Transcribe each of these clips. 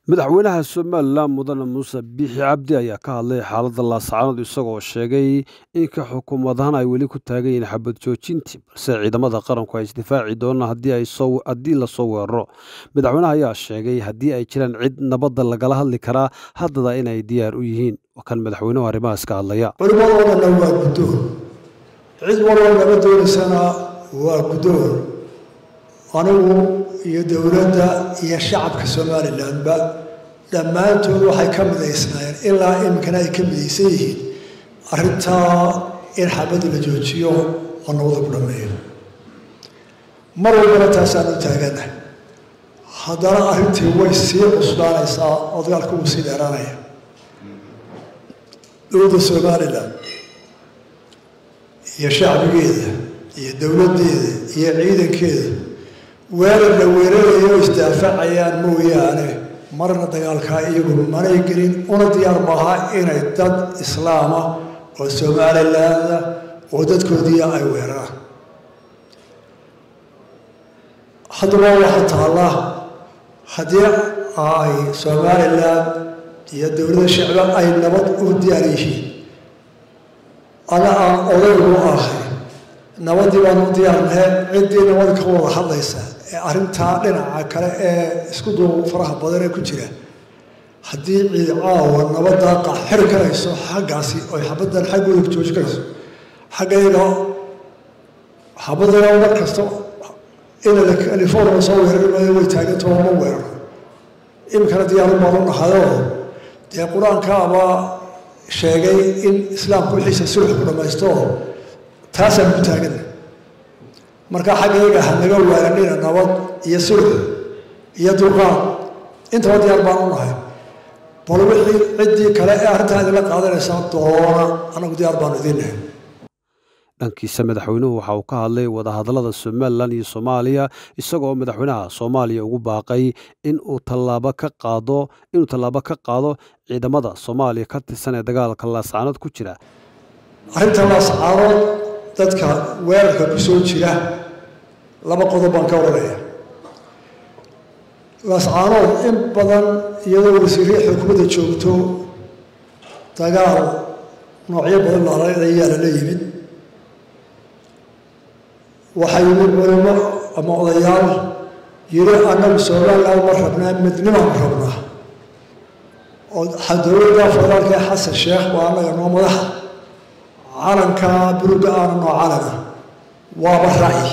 madaxweynaha Somaliland Mudane Muuse Biixi Cabdi ayaa ka hadlay xaaladda laascaanood isagoo sheegay in ka xukuumadahan ay weli ku taagan yihiin xabad joojintii balse ciidamada qaranku ay isdifaaci doonaan haddii la soo weeraro. Madaxweynaha ayaa sheegay haddii ay jiraan cid nabadda lagala hadli karaa haddana inay diyaar u yihiin. Kan madaxweynuhu arrimahaas ka hadlaya. Culimadooda waa guddoon. Cid walba nabad doonaysana waa guddoon. Anigu iyo dawladda iyo shacabka Somaliland dhammaantood waxay ka midaysnaayeen ilaa imkana ay ka midaysan yihiin arrintaa in xabadda la joojiyo oo nabadda ku dhammeeyo. Mar walbana taasaan u taaganahay. haddana arrintii way sii cusbaanaysaa oo dagaalku wuu sii dheeraanaya. dowladda Somaliland iyo shacbigeeda iyo dawladdeeda iyo ciidankeeda weerar la weerarayo isdaafacayaan mooyaane marna dagaalkaa iyagu manay gelin una diyaar maaha inay dad islaama oo Somaliland oo dadkoodii ay weeraraan. haddaba waxaa taala haddii ay Somaliland iyo dowladda shacbiga ay nabad u diyaar yihiin ana aan odaygu ahay nabadii baan u diyaarnahay ciddii nabad ka wada hadlaysa arrintaa dhinaca kale ee isku duub faraha badan ee ku jira haddii ciid caawa nabadda qaxir karayso xaggaasi oo xabaddan xaggooda ku joojin karayso xaggayga xabaddan mar kasta in la California soo weerarayay way taaganto ma weeraro imkana diyaar u baahan nahayo dee quraanka aba sheegay in islaamku wixiisa sulx ku dhamaysto taasaan ku taagan marka xaggayga hanaga weerarayna nabad iyo sulx iyo dulqaad inta diyaar baan u nahay bal wixii ciddii kale ee arrintaada la qaadanaysa doona anagu diyaar baan idinnahay. dhankiisa madaxweynuhu waxa uu ka hadlay wadahadallada Somaliland iyo Soomaaliya isagoo madaxweynaha Soomaaliya ugu baaqay in uu tallaabo ka qaado ciidamada Soomaaliya ka tirsan ee dagaalka laascaanood ku jira. arrinta laascaanood dadka weerarka ku soo jira laba qodob baan ka wararaya. laascaanood in badan iyadoo wasiirka xukuumadda joogto dagaal noocyo badan la yimid waxay culimo ama odayaal yiri annagu Somaliland ma rabnaa midnimo ma rabnaa oo dowladda federaalka Xasan Sheekh waa anaga noo madax calanka buluuga aan noo calana waa barraay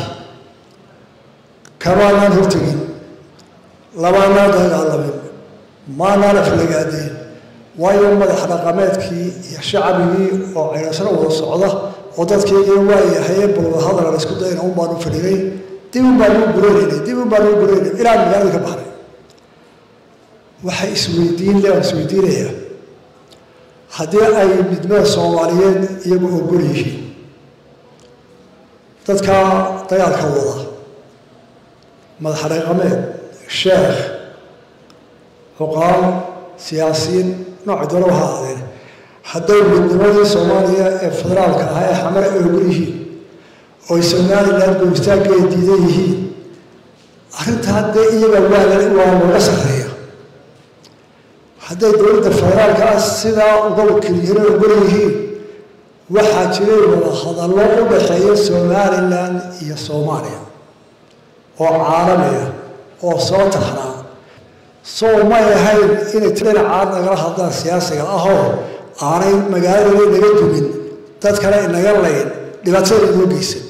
kamaan hortagin labaana dagaalamay maana filagaadeen waayo madax dhaqameedkii iyo shacabigii oo ciidan wada socda oo dadkii waayahay bulada hadal la isku dayna baan u fadhiyay dib baan u bureeyay ilaa magaalada ka baxay waxa isweydiinaya haddii ay midnimada Soomaaliyeed iyagu ogol yihiin dadka dagaalka wada madax dhaqameed sheekh xuqaan siyaasiyiin nooc doona waxa ahayd hadday midnimadii Soomaaliya ee federaalka ah ee xamar ay ogol yihiin oo Somaliland go'aankeeda diiday yihiin arrintaa hadday iyaga waa laga sareeya hadday dowladda federaalka ah sidaa uga wakiilyihiin oo ogol yihiin waxaa jiray wada hadallo u dhexeeya Somaliland iyo Soomaaliya oo caalami ah oo soo taxnaa Soomaaliya ahayd inay dhinaca nagala hadlaan siyaasiga ahoo aanay magaalada naga dumin dad kale inaga leeyin dhibaatada loo geysan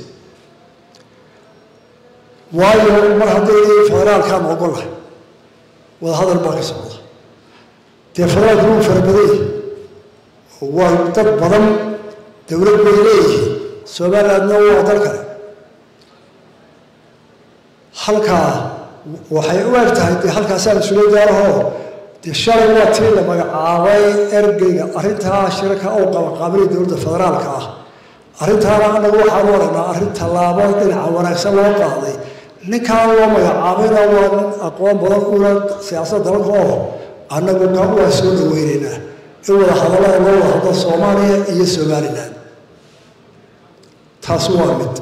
waayo mar haddii federaalka ma ogolahay wada hadal baa ka socda dee federaalku wuu farabaday waa dad badan dowlad bay leeyihiin Somalilandna waa dal kale halkaa waxay u eg tahay dee halkaasaan isula gaaraho dee shalay waa tii la magacaabay ergeyga arrintaa shirka oo qabanqaabinaya dowladda federaalka ah arrintaana anagu waxaan u aragnaa arrin tallaabo dhinaca wanaagsan loo qaaday ninkaan loo magacaabayna waa nin aqoon badan una siyaasadda dalka oo annagu waa soo dhaweynaynaa in wada hadallada loo wada hadlo Soomaaliya iyo Somaliland taas waa mid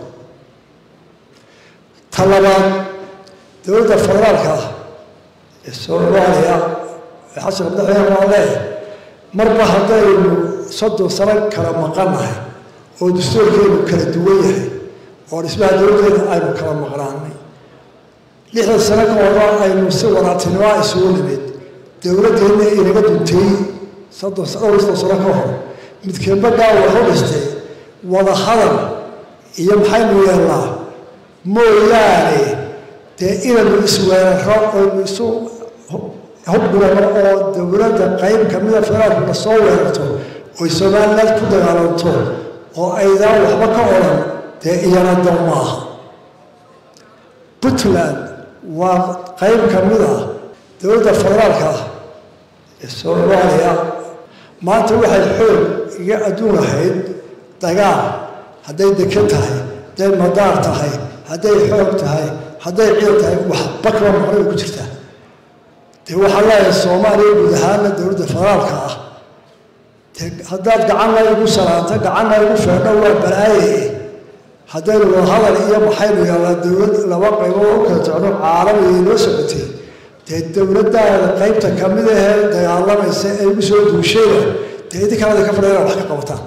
talabaad dowladda federaalka ah ee Soomaaliya xasan madaxweyne waa leeyahay marba haddaynu 30 sano kala maqannahay oo dastuurkeenu kala duwan yahay oo dhismaha dowladdeena aynu kala maqnaanay 60 sano ka hor aynu si wanaagsanimo isugu nimid dowladdeena inaga duntay 30 sano ka hor midkeeba gaa wuxuu dhistay wada hadal iyo maxaynu yeelnaa mooyaane dee inaynu isweeraro oo isu hubgurano oo dowladda qayb ka mida federaalka la soo weerarto oo Soomaaliland ku dagaalanto oo aydan waxba ka oran dee iyana dan maaha Puntland waa qayb ka mid ah dowladda federaalka ee Soomaaliya maanta waxay xoog iga adduun ahayd dagaal hadday dekan tahay hadday madaar tahay hadday xoog tahay hadday ciidan tahay waxba kama maqan ku jirtaa dee waxaa leeyahay Soomaaliya guud ahaan dowladda federaalka ah haddaad gacan igu salaanta gacan igu feedho waa balaaye haddaynu wada hadal iyo maxaynu yeelnaa dowlad laba qaybood u kala socdo caalamiga inoo socotay dee dowladdaada qaybta ka mid ahee dagaalamaysa ee igu soo duushayda dee idinkalada ka fadhiya wax ka qabataan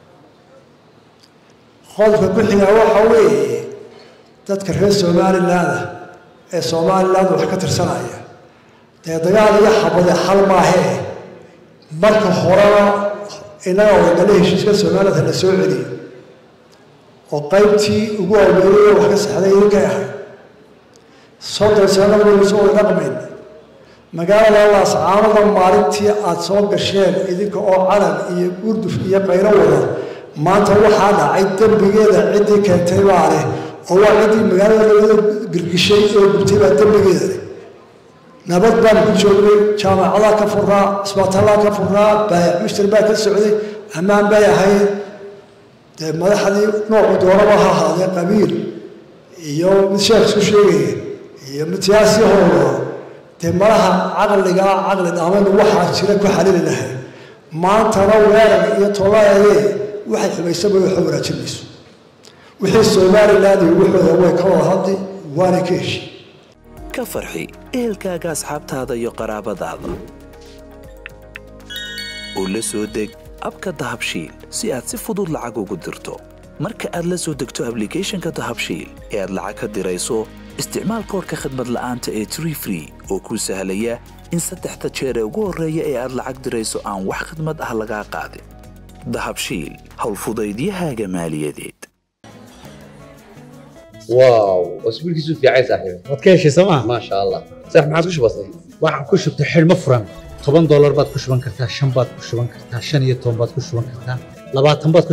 qodobka ku xiga waxa weeye dadka reer Somaliland ee Somaliland wax ka tirsanaya dee dagaal iyo xabade xal maahe marka horena inaga wadada heshiiska Somaliland la soo celiyo oo qaybtii ugu awgeeyay wax ka saxday inka yahay 30 sano wali soo dhaqmeen magaalada Laascaanood maalintii aad soo gasheen idinka oo calan iyo gurduf iyo qayro wada maanta waxaa dhacay dambigeeda cidii keentay baare oo waa cidii magaalada laga girgishay oo gubtay baa dambigeeda nabad baan ku joognay jaamacada ka furaa isbitaalada ka furaa baayac mushtar baa ka socday ammaan bay ahayd dee madaxdii noocu doonaba ha ahaadee qabiil iyo mid sheekh isku sheegaya iyo mid siyaasi howlo dee malaha caqliga caqli dhaaman waxaa jira ku xalili lahay maantana weerar iyo tolaayay waxay xumaysaba wax wanaajinayso wixii Soomaaliland iyo wuxuu way ka wada hadli waana ka heshiis ka farxi ehelkaaga asxaabtaada iyo qaraabadaada oo la soo deg abka dahabshiil si aad si fudud lacag ugu dirto marka aad la soo degto applicationka dahabshiil ee aad lacag ka dirayso isticmaal koodhka khidmad la'aanta ee Tree Free oo kuu sahlaya in 3 jeer ugu horeeya ee aad lacag dirayso aan wax khidmad ah laga qaadin dahabshiil hawl fudaydiyahaaga maaliyadeed واو اسبوع كيسو في عايز صاحبي wadkeeshi sama ما شاء الله صح ما عادش بسيط waxaan ku shubtay xilmo furan $10 baad ku shuban kartaa 5 baad ku shuban kartaa 15 baad ku shuban kartaa 20 baad